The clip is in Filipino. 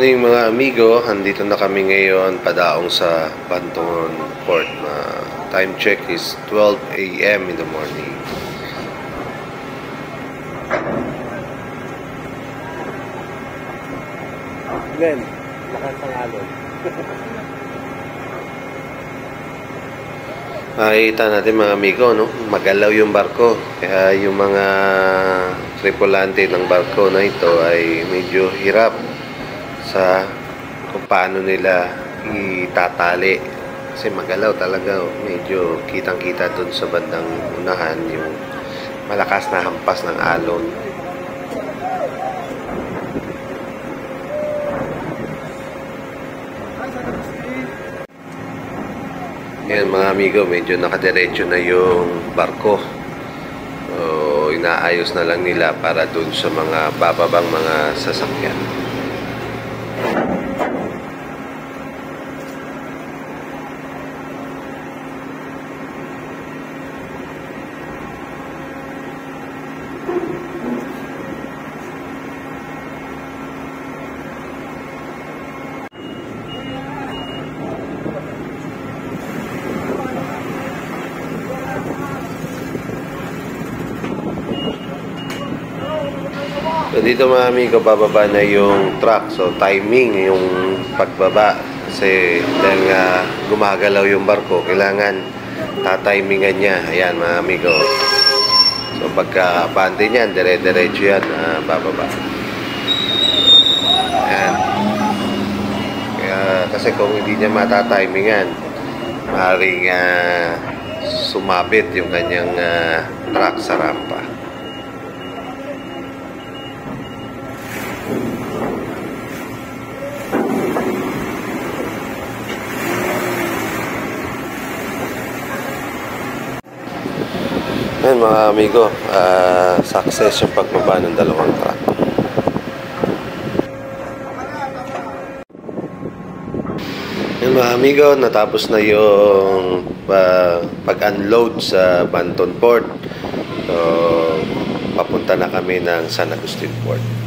morning mga amigo, andito na kami ngayon padaong sa Banton Port. Time check is 12 AM in the morning. Glenn, lakas ng alon. Makikita natin mga amigo, no? Magalaw yung barko. Kaya yung mga tripulante ng barko na ito ay medyo hirap sa kung paano nila itatali. Kasi magalaw talaga. Medyo kitang-kita dun sa bandang unahan yung malakas na hampas ng alon. Yan mga amigo, medyo nakadiretso na yung barko. So, inaayos na lang nila para dun sa mga bababang mga sasakyan. So dito mga amigo, bababa na yung truck. So timing yung pagbaba. Kasi dahil gumagalaw yung barko, kailangan tatimingan niya. Ayan mga amigo. So pagka bante niyan, dire-diretso yan, bababa. Ayan. Kaya, kasi kung hindi niya matatimingan, maaaring sumabit yung kanyang truck sa rampa. Ayan mga amigo, success yung pagbaba ng dalawang truck. Ayan mga amigo, natapos na yung pag-unload sa Banton Port. So, papunta na kami ng San Agustin Port.